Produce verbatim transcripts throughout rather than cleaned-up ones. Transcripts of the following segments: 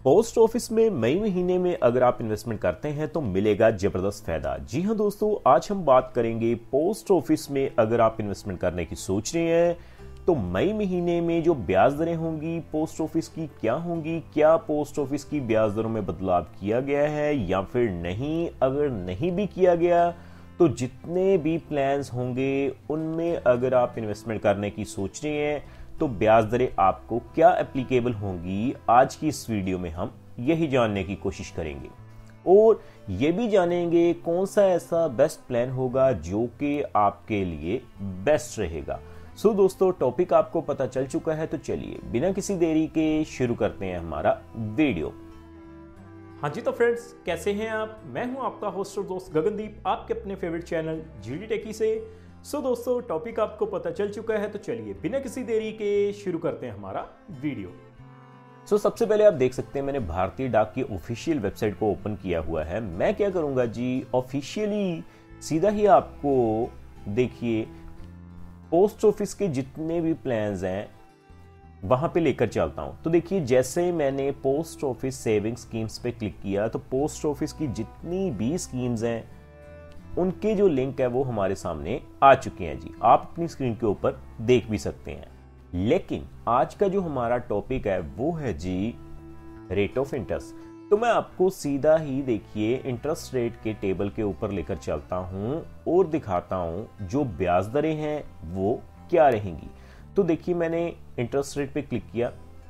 Post office में मई महीने में अगर आप इन्वेस्टमेंट करते हैं तो मिलेगा जबरदस्त फायदा। जी हां दोस्तों, आज हम बात करेंगे पोस्ट ऑफिस में अगर आप इन्वेस्टमेंट करने की सोच रहे हैं तो मई महीने में जो ब्याज दरें होंगी पोस्ट ऑफिस की क्या होंगी, क्या पोस्ट ऑफिस की ब्याज दरों में बदलाव किया गया है या फिर नहीं। अगर नहीं भी किया गया तो जितने भी प्लान्स होंगे उनमें अगर आप इन्वेस्टमेंट करने की सोच रहे हैं तो ब्याज दरें आपको क्या एप्लीकेबल होंगी, आज की इस वीडियो में हम यही जानने की कोशिश करेंगे और ये भी जानेंगे कौन सा ऐसा बेस्ट प्लान होगा जो कि आपके लिए बेस्ट रहेगा। सो so, दोस्तों टॉपिक आपको पता चल चुका है तो चलिए बिना किसी देरी के शुरू करते हैं हमारा वीडियो। हाँ जी तो फ्रेंड्स, कैसे हैं आप? मैं हूं आपका होस्ट और दोस्त गगनदीप, आपके अपने फेवरेट चैनल जीडी टेकी से। सो so, दोस्तों टॉपिक आपको पता चल चुका है तो चलिए बिना किसी देरी के शुरू करते हैं हमारा वीडियो। सो so, सबसे पहले आप देख सकते हैं मैंने भारतीय डाक की ऑफिशियल वेबसाइट को ओपन किया हुआ है। मैं क्या करूंगा जी, ऑफिशियली सीधा ही आपको देखिए पोस्ट ऑफिस के जितने भी प्लान्स हैं वहां पे लेकर चलता हूं। तो देखिए जैसे मैंने पोस्ट ऑफिस सेविंग स्कीम्स पे क्लिक किया तो पोस्ट ऑफिस की जितनी भी स्कीम्स हैं उनके जो लिंक है वो हमारे सामने आ चुके हैं जी, आप अपनी स्क्रीन के ऊपर देख भी सकते हैं। लेकिन आज का जो हमारा टॉपिक है वो है जी रेट ऑफ इंटरेस्ट। तो मैं आपको सीधा ही देखिए इंटरेस्ट रेट के टेबल के ऊपर लेकर चलता हूं और दिखाता हूं जो ब्याज दरें हैं वो क्या रहेंगी। तो देखिए मैंने इंटरेस्ट रेट पे क्लिक किया।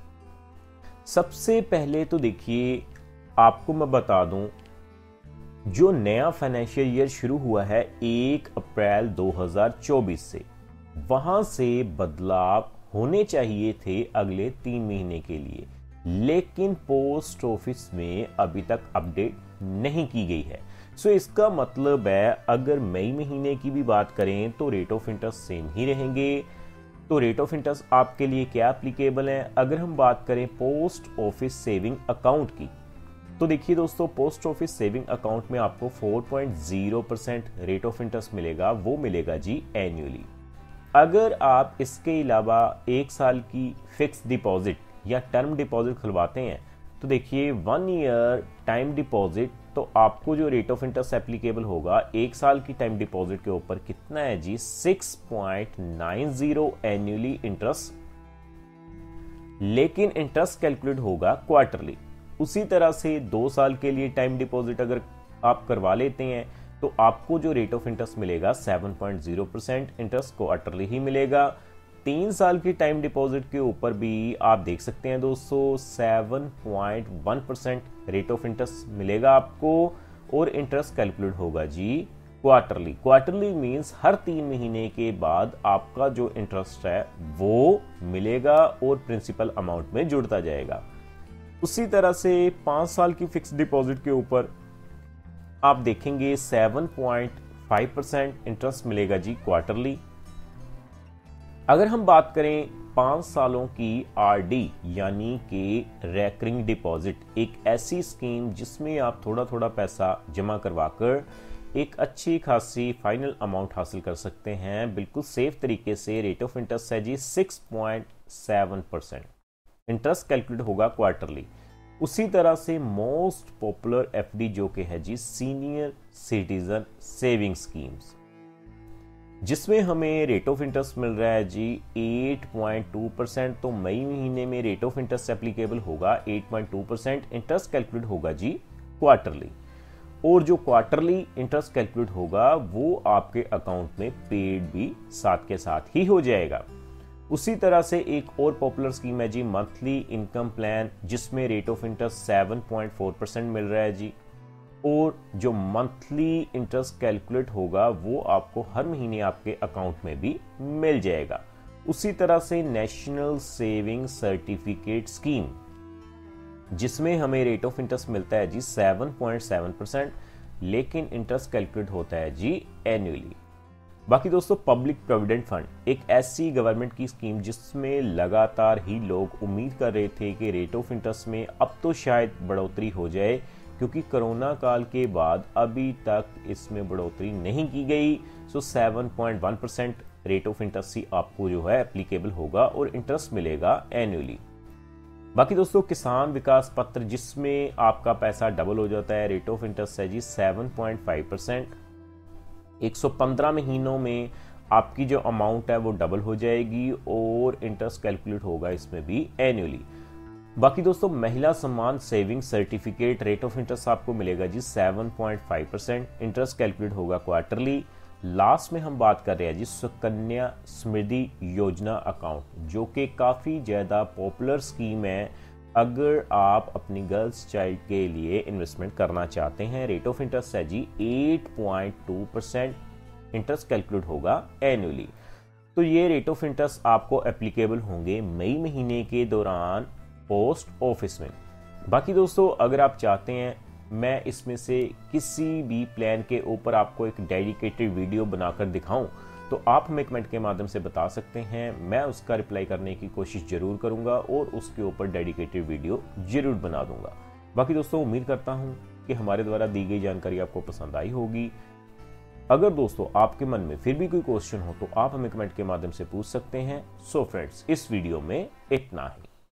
सबसे पहले तो देखिए आपको मैं बता दूं जो नया फाइनेंशियल ईयर शुरू हुआ है एक अप्रैल दो हज़ार चौबीस से, वहां से बदलाव होने चाहिए थे अगले तीन महीने के लिए, लेकिन पोस्ट ऑफिस में अभी तक अपडेट नहीं की गई है। सो इसका मतलब है अगर मई महीने की भी बात करें तो रेट ऑफ इंटरेस्ट सेम ही रहेंगे। तो रेट ऑफ इंटरेस्ट आपके लिए क्या एप्लीकेबल है? अगर हम बात करें पोस्ट ऑफिस सेविंग अकाउंट की तो देखिए दोस्तों पोस्ट ऑफिस सेविंग अकाउंट में आपको चार point zero percent rate of interest मिलेगा, वो मिलेगा जी एनुअली। अगर आप इसके अलावा एक साल की फिक्स डिपॉजिट या टर्म डिपॉजिट खुलवाते हैं तो देखिए वन ईयर टाइम डिपॉजिट, तो आपको जो रेट ऑफ इंटरेस्ट एप्लीकेबल होगा एक साल की टाइम डिपॉजिट के ऊपर कितना है जी, six point nine zero annually interest. लेकिन इंटरेस्ट कैलकुलेट होगा क्वार्टरली। उसी तरह से दो साल के लिए टाइम डिपॉजिट अगर आप करवा लेते हैं तो आपको जो रेट ऑफ इंटरेस्ट मिलेगा seven point zero percent interest quarterly ही मिलेगा। तीन साल की टाइम डिपॉजिट के ऊपर भी आप देख सकते हैं दोस्तों seven point one percent rate of interest मिलेगा आपको और इंटरेस्ट कैलकुलेट होगा जी क्वार्टरली। क्वार्टरली मींस हर तीन महीने के बाद आपका जो इंटरेस्ट है वो मिलेगा और प्रिंसिपल अमाउंट में जुड़ता जाएगा। उसी तरह से पांच साल की फिक्स डिपॉजिट के ऊपर आप देखेंगे seven point five percent interest मिलेगा जी क्वार्टरली। अगर हम बात करें पांच सालों की आरडी यानी कि रेकरिंग डिपॉजिट, एक ऐसी स्कीम जिसमें आप थोड़ा थोड़ा पैसा जमा करवाकर एक अच्छी खासी फाइनल अमाउंट हासिल कर सकते हैं बिल्कुल सेफ तरीके से। रेट ऑफ इंटरेस्ट है जी six point seven percent, interest calculate होगा क्वार्टरली। उसी तरह से मोस्ट पॉपुलर एफडी जो कि है जी सीनियर सिटीजन सेविंग स्कीम्स, जिसमें हमें रेट ऑफ इंटरेस्ट मिल रहा है जी एट पॉइंट टू परसेंट। तो मई महीने में रेट ऑफ इंटरेस्ट एप्लीकेबल होगा eight point two percent, interest calculate होगा जी क्वार्टरली। और जो क्वार्टरली इंटरेस्ट कैलकुलेट होगा वो आपके अकाउंट में पेड भी साथ के साथ ही हो जाएगा। उसी तरह से एक और पॉपुलर स्कीम है जी मंथली इनकम प्लान, जिसमें rate of interest seven point four percent मिल रहा है जी और जो मंथली इंटरेस्ट कैलकुलेट होगा वो आपको हर महीने आपके अकाउंट में भी मिल जाएगा। उसी तरह से नेशनल सेविंग सर्टिफिकेट स्कीम, जिसमें हमें रेट ऑफ इंटरेस्ट मिलता है जी सेवन पॉइंट सेवन परसेंट, लेकिन इंटरेस्ट कैलकुलेट होता है जी एनुअली। बाकी दोस्तों पब्लिक प्रोविडेंट फंड, एक ऐसी गवर्नमेंट की स्कीम जिसमें लगातार ही लोग उम्मीद कर रहे थे कि रेट ऑफ इंटरेस्ट में अब तो शायद बढ़ोतरी हो जाए, क्योंकि कोरोना काल के बाद अभी तक इसमें बढ़ोतरी नहीं की गई। So seven point one percent rate of interest ही आपको जो है एप्लीकेबल होगा और इंटरेस्ट मिलेगा एनुअली। बाकी दोस्तों किसान विकास पत्र जिसमें आपका पैसा डबल हो जाता है, रेट ऑफ इंटरेस्ट है जी सेवन पॉइंट फाइव परसेंट। एक सौ पंद्रह महीनों में आपकी जो अमाउंट है वो डबल हो जाएगी और इंटरेस्ट कैलकुलेट होगा इसमें भी एनुअली। बाकी दोस्तों Mahila Samman saving certificate rate of interest आपको मिलेगा जी seven point five percent, interest calculate होगा क्वार्टरली। लास्ट में हम बात कर रहे हैं जी सुकन्या समृद्धि योजना अकाउंट, जो कि काफ़ी ज़्यादा पॉपुलर स्कीम है अगर आप अपनी गर्ल्स चाइल्ड के लिए इन्वेस्टमेंट करना चाहते हैं। रेट ऑफ इंटरेस्ट है जी eight point two percent, interest calculate होगा एनुअली। तो ये रेट ऑफ इंटरेस्ट आपको एप्लीकेबल होंगे मई महीने के दौरान पोस्ट ऑफिस में। बाकी दोस्तों अगर आप चाहते हैं मैं इसमें से किसी भी प्लान के ऊपर आपको एक डेडिकेटेड वीडियो बनाकर दिखाऊं तो आप हमें कमेंट के माध्यम से बता सकते हैं, मैं उसका रिप्लाई करने की कोशिश जरूर करूंगा और उसके ऊपर डेडिकेटेड वीडियो जरूर बना दूंगा। बाकी दोस्तों उम्मीद करता हूं कि हमारे द्वारा दी गई जानकारी आपको पसंद आई होगी। अगर दोस्तों आपके मन में फिर भी कोई क्वेश्चन हो तो आप हमें कमेंट के माध्यम से पूछ सकते हैं। सो फ्रेंड्स इस वीडियो में इतना ही।